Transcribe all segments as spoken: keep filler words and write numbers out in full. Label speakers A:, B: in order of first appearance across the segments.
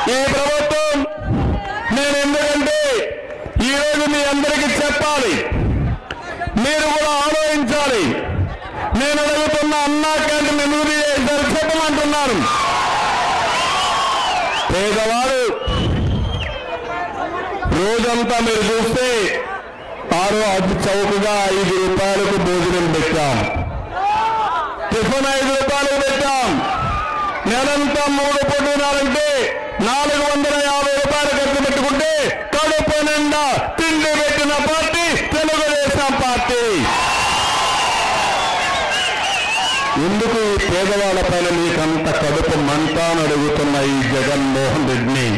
A: ఈ ప్రభుత్వం నేను ఎందుకంటే ఈరోజు మీ అందరికీ చెప్పాలి, మీరు కూడా ఆలోచించాలి. నేను అడుగుతున్న అన్నా క్యాంటీన్ ఎందుకు చేశారు చెప్పమంటున్నారు. పేదవాడు రోజంతా మీరు చూస్తే ఆరో అతి చౌకగా ఐదు రూపాయలకు భోజనం పెట్టాం, టిఫిన్ ఐదు రూపాయలకు పెట్టాం. నెలంతా మూడు పొద్దునాలంటే నాలుగు వందల యాభై రూపాయలు ఖర్చు పెట్టుకుంటే కడుపు నిండా తిండి పెట్టిన పార్టీ తెలుగుదేశం పార్టీ. ఎందుకు ఈ పేదవాళ్ళ పైన మీకంత కడుపు మంట అని అడుగుతున్న ఈ జగన్మోహన్ రెడ్డిని.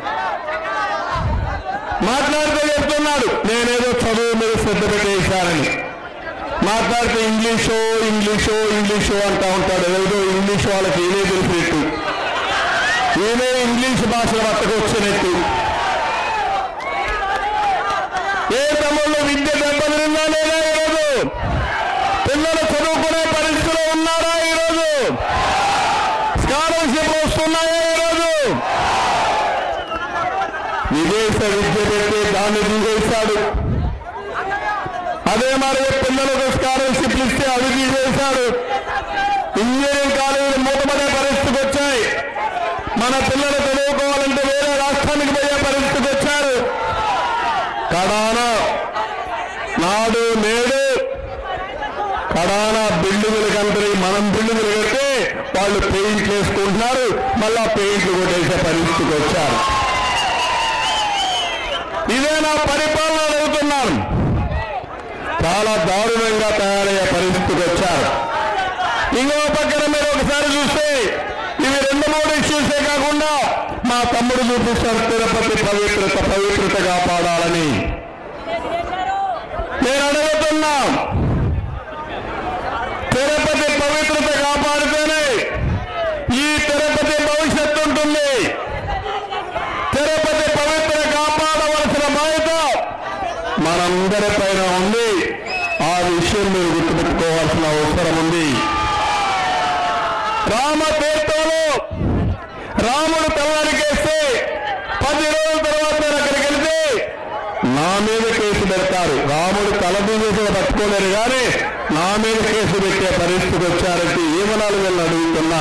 A: మాట్లాడితే చెప్తున్నాడు నేనేదో చదువు మీద శ్రద్ధ పెట్టేశానని. మాట్లాడితే ఇంగ్లీషో ఇంగ్లీషో ఇంగ్లీషో అంటా ఉంటాడు. ఏదో ఇంగ్లీష్ వాళ్ళకి ఏదే తెలిసినట్టు, ఏదో ఇంగ్లీష్ భాషలో పట్టుకొచ్చినట్టు. ఏ తమ్ముళ్ళు విద్య దెబ్బతిందా లేదా? ఈరోజు పిల్లలు చదువుకునే పరిస్థితిలో ఉన్నారా? ఈరోజు స్కాలర్షిప్ వస్తున్నాయా? ఈరోజు విదేశ విద్య పెట్టి దాన్ని తీసేశాడు. అదే మరి పిల్లలకు స్కాలర్షిప్లు ఇస్తే అవి తీసేశాడు. ఇంజనీరింగ్ కాలేజీలు మూతపడే పరిస్థితికి వచ్చాయి. మన పిల్లలు చదువుకోవాలంటే వేరే రాష్ట్రానికి పోయే పరిస్థితికి వచ్చారు. కడాన నాడు నేడు కడాన బిల్డింగులు కంటే మనం బిల్డింగులు కడితే వాళ్ళు పెయింట్లు వేసుకుంటున్నారు, మళ్ళా పెయింట్లు కొట్టేసే పరిస్థితికి వచ్చారు. ఇదే నా పరిపాలన అడుగుతున్నాను. చాలా దారుణంగా తయారయ్యే పరిస్థితికి వచ్చారు. ఇంకో పక్కన మీరు ఒకసారి చూస్తే ఇవి రెండు మూడు ఇష్యూసే కాకుండా మా తమ్ముడు చూపిస్తారు తిరుపతి పవిత్రత పవిత్రత కాపాడాలని. నేను అడుగుతున్నా, తిరుపతి పవిత్రత కాపాడితేనే ఈ తిరుపతి భవిష్యత్తు ఉంటుంది. తిరుపతి పవిత్ర కాపాడవలసిన బాధ్యత మనందరి పైన ఉంది. ఆ విషయం మీరు గుర్తుపెట్టుకోవాల్సిన అవసరం ఉంది. రామతీర్థంలో రాముడు తలనరికేస్తే పది రోజుల తర్వాత నేను అక్కడికి వెళ్తే నా మీద కేసు పెడతారు. రాముడు తల తీసేసి పట్టుకోలేరు కానీ నా మీద కేసు పెట్టే పరిస్థితికి వచ్చారంటే ఏమనాలు వెళ్ళి అడుగుతున్నా.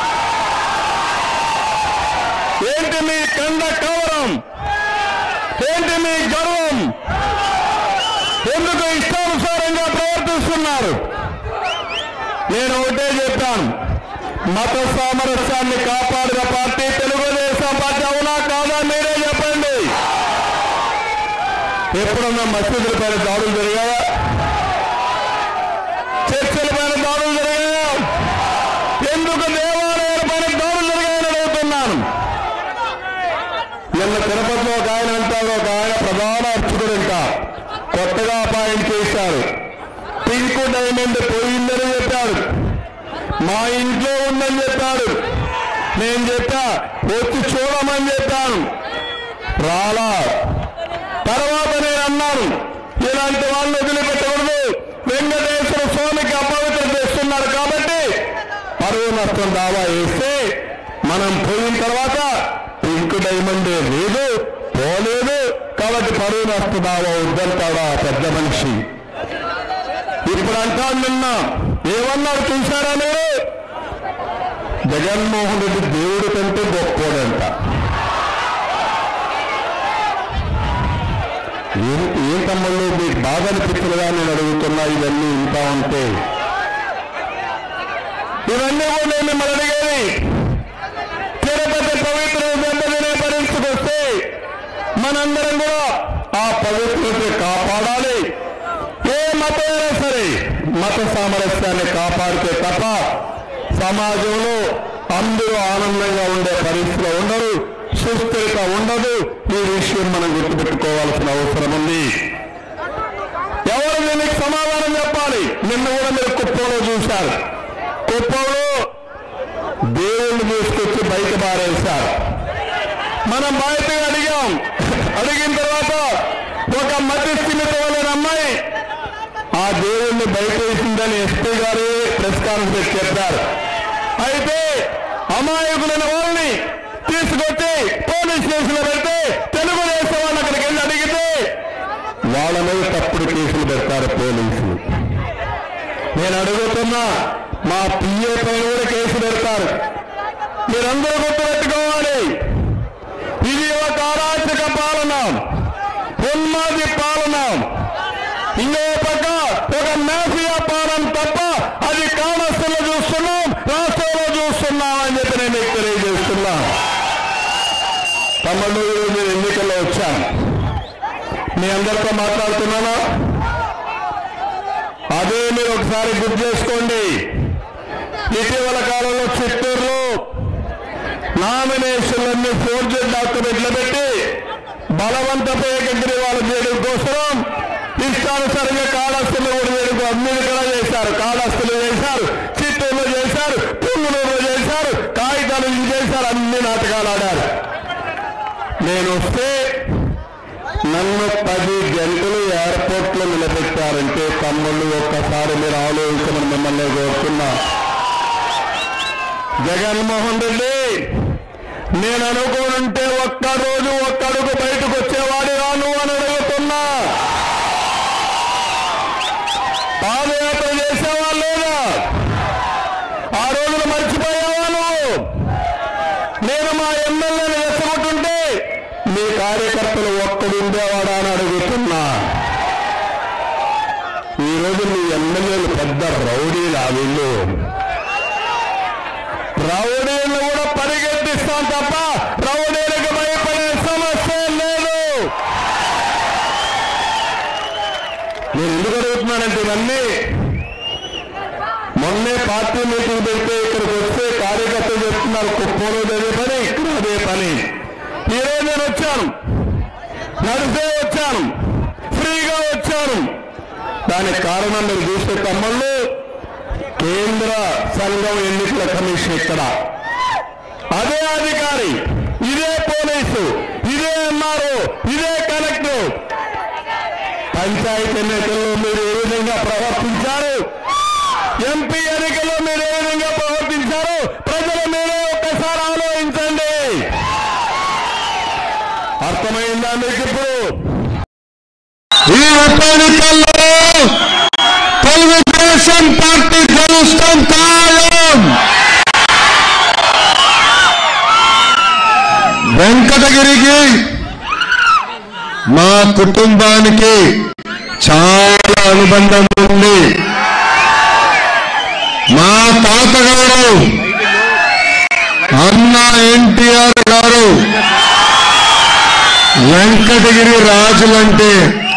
A: ఏంటి మీ కండ కవరం? ఏంటి మీ గర్వం? ఎందుకు ఇష్టానుసారంగా ప్రవర్తిస్తున్నారు? నేను ఒకటే చెప్పాను, మత సామరస్యాన్ని కాపాడిన పార్టీ తెలుగుదేశం పార్టీ. అవునా కాదా? మీరే చెప్పండి. ఎప్పుడన్నా మసీదుల పైన దాడులు జరిగాయా? చర్చల పైన దాడులు జరిగాయా? ఎందుకు దేవాలయాల పైన దాడులు జరిగాయని అడుగుతున్నాను. నిన్న తిరుపతిలో ఒక ఆయన అంటారు, ఒక ఆయన ప్రధాన అర్చకుడంట కొత్తగా అపాయింట్ చేశారు. పింక్ డైమండ్ పోయిందని చెప్పాడు. మా ఇంట్లో ఉందని చెప్పాడు. నేను చెప్పా వచ్చి చూడమని చెప్పాను, రాలా. తర్వాత నేను అన్నాను ఇలాంటి వాళ్ళు వదిలిపెట్టకూడదు. వెంకటేశ్వర స్వామికి అపవిత్రం చేస్తున్నారు కాబట్టి పరువు నష్టం దావా వేస్తే మనం పోయిన తర్వాత పింక్ డైమండ్ లేదు పోలేదు కాబట్టి పరువు నష్ట దావా వద్దంటాడా పెద్ద మనిషి. ఇప్పుడు అంటాను, నిన్న ఏమన్నారు చూశారా మీరు? జగన్మోహన్ రెడ్డి దేవుడి కంటే గొప్పోడంట. ఏంటి ఏం తమ్ముళ్ళు మీకు బాగా అనిపించలేదా నేను అడుగుతున్నా. ఇవన్నీ ఇంకా ఉంటే ఇవన్నీ కూడా నేను మిమ్మల్ని అడిగేది. తిరుపతి పవిత్ర దెబ్బతినే పరిస్థితికి వస్తే మనందరం కూడా ఆ పవిత్రత కాపాడాలి. ఏ మతమైనా సరే మత సామరస్యాన్ని కాపాడితే తప్ప సమాజంలో అందరూ ఆనందంగా ఉండే పరిస్థితిలో ఉండరు, సుస్థిరత ఉండదు. ఈ విషయం మనం గుర్తుపెట్టుకోవాల్సిన అవసరం ఉంది. ఎవరు దీనికి సమాధానం చెప్పాలి? నిన్న కూడా మీరు కుప్పంలో చూశారు. కుప్పంలో దేవుణ్ణి తీసుకొచ్చి బయట పారేశారు. మనం బయటగా అడిగాం. అడిగిన తర్వాత ఒక మధ్య స్థిమితమైన అమ్మాయి ఆ దేవుణ్ణి బయట వేసిందని ఎస్పీ గారు ప్రెస్ కాన్ఫరెన్స్ చెప్పారు. అయితే అమాయకులైన వాళ్ళని తీసుకొచ్చి పోలీస్ స్టేషన్లో పెడితే తెలుగుదేశం వాళ్ళు అక్కడికి వెళ్ళి అడిగితే వాళ్ళ మీద తప్పుడు కేసులు పెడతారు పోలీసులు. నేను అడుగుతున్నా, మా పిఏ పైన కూడా కేసు పెడతారు. మీరందరూ గుర్తుపెట్టుకోవాలి, ఇది ఒక అరాచక పాలన, ఉన్మాది పాలన. ఇంకో పక్క ఒక మాఫియా పాలన తప్ప అది కామస్తుల్లో చూస్తున్నాం, రాష్ట్రంలో చూస్తున్నాం అని చెప్పి నేను మీకు తెలియజేస్తున్నా. తమ్ముళ్ళు, ఈరోజు ఎన్నికల్లో వచ్చాను, మీ అందరితో మాట్లాడుతున్నానా? అదే మీరు ఒకసారి గుర్తు చేసుకోండి. ఇటీవల కాలంలో చిత్తూరులో నామినేషన్లన్నీ ఫోర్జరీ డాక్యుమెంట్లు పెట్టి బలవంతపు ఏకగ్రీవాలు చేయడం కోసం ఇష్టానుసారంగా కాళహస్తిలో కూడా వేడుకు అన్ని కూడా చేశారు. కాళహస్తిలో చేశారు, చిత్తూరులో చేశారు, పుంగులూరులో చేశారు, కాగితాలు ఇది చేశారు, అన్ని నాటకాలు ఆడారు. నేను వస్తే నన్ను పది గంటలు ఎయిర్పోర్ట్ లో నిలబెట్టారంటే తమ్ముళ్ళు ఒక్కసారి మీరు ఆలోచించమని మిమ్మల్ని కోరుతున్నా. జగన్మోహన్ రెడ్డి, నేను అనుకోనుంటే ఒక్కరోజు ఒక్కడుగు బయటకు వచ్చేవాడు రాను అని అడుగుతున్నా. పాదయాత్ర చేసేవాళ్ళు లేదా? ఆ రోజులు మర్చిపోయావా నువ్వు? నేను మా ఎమ్మెల్యేలు రెచ్చగొట్టుంటే మీ కార్యకర్తలు ఒక్కడు ఉండేవాడా అని అడుగుతున్నా. ఈరోజు మీ ఎమ్మెల్యేలు పెద్ద రౌడీలా? వీళ్ళు రౌడీలు కూడా పరిగెత్తిస్తాం తప్ప రౌడీలకు భయపడే సమస్య లేదు. నేను ఎందుకు అడుగుతున్నానంటే ఇవన్నీ మొన్నే పార్టీ మీటింగ్ పెడితే ఇక్కడికి వస్తే కార్యకర్తలు చెప్తున్నారు కుప్పంలో అదే పని, ఇక్కడ అదే పని. ఈరోజు నేను వచ్చాను, నడిసే వచ్చాను, ఫ్రీగా వచ్చాను. దానికి కారణం మీరు చూసే తమ్ముళ్ళు, కేంద్ర సంఘం ఎన్నికల కమిషన్ ఇక్కడ, అదే అధికారి, ఇదే పోలీసు, ఇదే ఎంఆర్ఓ, ఇదే కలెక్టర్. పంచాయతీ ఎన్నికల్లో మీరు ఏ విధంగా ప్రవర్తించారు, ఎంపీ ఎన్నికల్లో మీరు ఏ విధంగా ప్రవర్తించారు, ప్రజలు మీరే ఒక్కసారి ఆలోచించండి. అర్థమైందా మీకు? ఇప్పుడు ఈ ఉప ఎన్నికల్లో తెలుగుదేశం పార్టీ గెలుస్తాం ఖాయం. వెంకటగిరికి మా కుటుంబానికి చాలా అనుబంధం ఉంది. మా తాతగారు అన్న ఎన్టీఆర్ గారు వెంకటగిరి రాజులంటే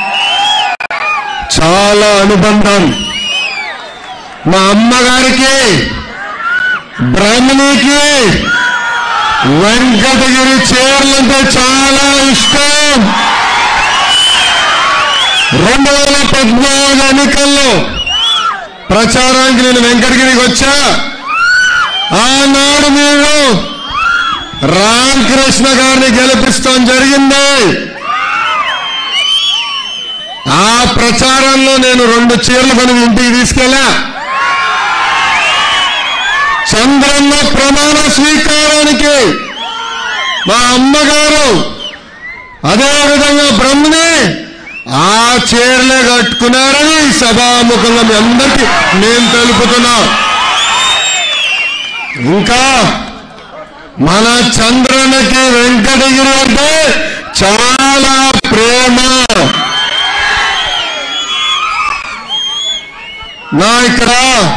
A: చాలా అనుబంధం. మా అమ్మగారికి బ్రహ్మణికి వెంకటగిరి చీరలంటే చాలా ఇష్టం. రెండు వేల పద్నాలుగు ఎన్నికల్లో ప్రచారానికి నేను వెంకటగిరికి వచ్చా. ఆనాడు మీరు రామకృష్ణ గారిని గెలిపిస్తాం జరిగింది. ఆ ప్రచారంలో నేను రెండు చీరలు కొని ఇంటికి తీసుకెళ్ళా. చంద్రన్న ప్రమాణ స్వీకారానికి మా అమ్మగారు అదేవిధంగా బ్రహ్మని ఆ చీరలే కట్టుకున్నారని సభాముఖంగా మీ అందరికీ నేను తెలుపుతున్నా. ఇంకా మన చంద్రన్నకి వెంకటగిరి అంటే చాలా ప్రేమ. నా ఇక్కడ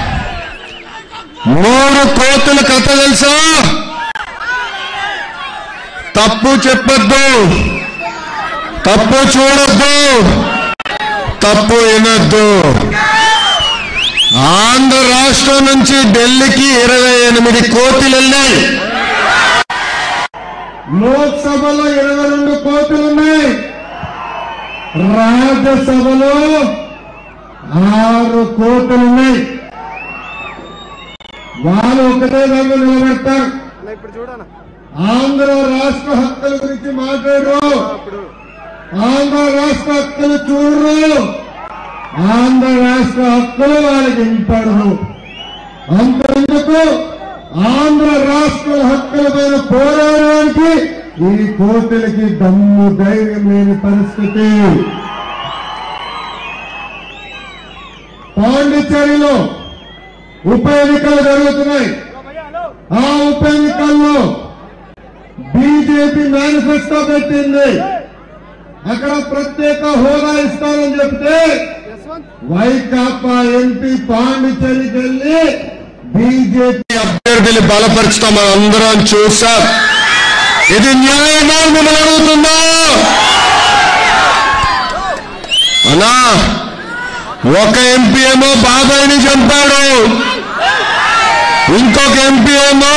A: మూడు కోతుల కథ తెలుసా? తప్పు చెప్పొద్దు, తప్పు చూడొద్దు, తప్పు వినొద్దు. ఆంధ్ర రాష్ట్రం నుంచి ఢిల్లీకి ఇరవై ఎనిమిది కోతులు వెళ్ళాయి. లోక్సభలో ఇరవై రెండు కోతులున్నాయి. రాజ్యసభలో ఆరు కోతులున్నాయి. వాళ్ళు ఒకటే దగ్గర నిలబెడతారు. ఆంధ్ర రాష్ట్ర హక్కుల గురించి మాట్లాడరు, ఆంధ్ర రాష్ట్ర హక్కులు చూడరు, ఆంధ్ర రాష్ట్ర హక్కులు వాళ్ళకి ఇంపడరు. అంతెందుకు ఆంధ్ర రాష్ట్ర హక్కుల పైన పోరాడడానికి
B: ఈ కోర్టులకి దమ్ము ధైర్యం లేని పరిస్థితి. పాండిచ్చేరిలో ఉప ఎన్నికలు జరుగుతున్నాయి. ఆ ఉప ఎన్నికల్లో బీజేపీ మేనిఫెస్టో పెట్టింది. అక్కడ ప్రత్యేక హోదా ఇస్తానని చెప్తే వైకాపా ఎంపీ పాండిచ్చేరికి వెళ్లి బీజేపీ
A: అభ్యర్థిని బలపరుస్తామని అందరం చూసాం. ఇది న్యాయంగా మిమ్మల్ని అడుగుతుందా అన్నా? ఒక ఎంపీ ఏమో బాబాయిని చంపాడు, ఇంకొక ఎంపీ ఏమో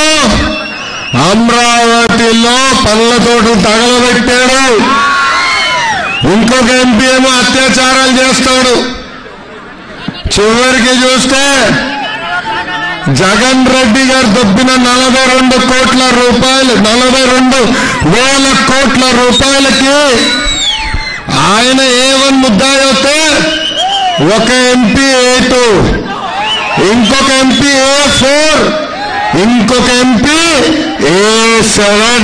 A: అమరావతిలో పళ్ళ తోటలు తగలబెట్టాడు, ఇంకొక ఎంపీ ఏమో అత్యాచారాలు చేస్తాడు. చివరికి చూస్తే జగన్ రెడ్డి గారు దొబ్బిన నలభై రెండు కోట్ల రూపాయలు నలభై రెండు వేల కోట్ల రూపాయలకి ఆయన ఏ వన్ ముద్దాయి అవుతే ఒక ఎంపీ ఏ టూ, ఇంకొక ఎంపీ ఏ ఫోర్, ఇంకొక ఎంపీ ఏ సెవెన్.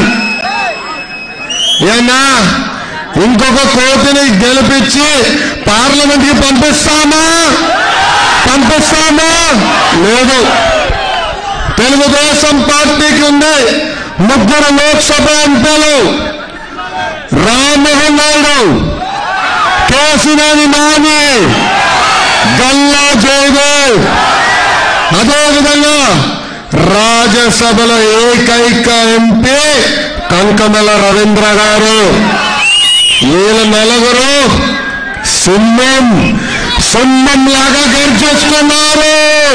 A: ఏనా ఇంకొక కోటిని గెలిపించి పార్లమెంట్ కి పంపిస్తామా పంపిస్తామా లేదు. తెలుగుదేశం పార్టీకి ఉంది ముగ్గురు లోక్సభ ఎంపీలు, రామ్మోహన్ నాయుడు, కేసినేని నాని, గల్లా జయదేవ్. అదేవిధంగా రాజ్యసభలో ఏకైక ఎంపీ కంకమల రవీంద్ర గారు. వీళ్ళ నలుగురు సింహం సింహం లాగా గర్జిస్తున్నారు.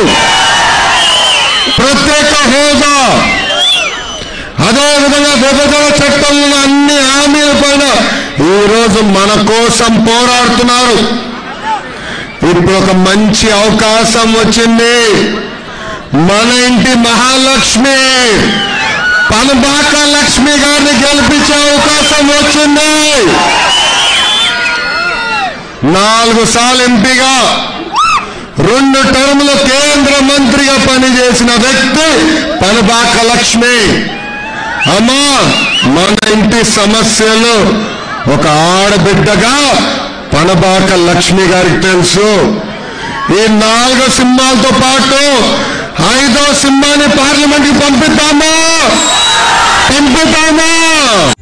A: ప్రత్యేక హోదా, అదేవిధంగా విభజన చట్టంలో అన్ని హామీల పైన ఈరోజు మన కోసం పోరాడుతున్నారు. ఇప్పుడు ఒక మంచి అవకాశం వచ్చింది. మన ఇంటి మహాలక్ష్మి పనబాక లక్ష్మి గారిని గెలిపించే అవకాశం వచ్చింది. నాలుగు సార్లు ఎంపీగా రెండు టర్ములు కేంద్ర మంత్రిగా పనిచేసిన వ్యక్తి పనబాక లక్ష్మి. అమ్మా, మన ఇంటి సమస్యలు ఒక ఆడబిడ్డగా పనబాక లక్ష్మి గారికి తెలుసు. ఈ నాలుగు సింహాలతో పాటు ఐదో సింహాన్ని పార్లమెంట్ కి పంపిద్దామా పంపిద్దామా